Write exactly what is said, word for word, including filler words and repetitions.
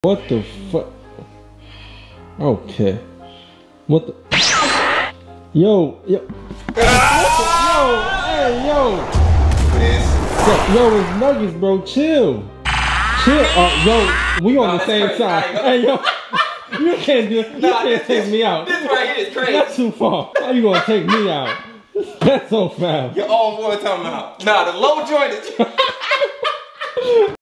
What the fuck? Okay. What the? Yo, yo. Yo, hey, yo. Yo, yo, it's Nuggets, bro. Chill. Chill. Uh, yo, we on Nah, the same crazy. side. Nah, Hey, yo. You can't do it. You Nah, can't this, take me out. This right here is crazy. That's too far. How you gonna take me out? That's so foul. Your own boy talking about. Nah, the low joint is.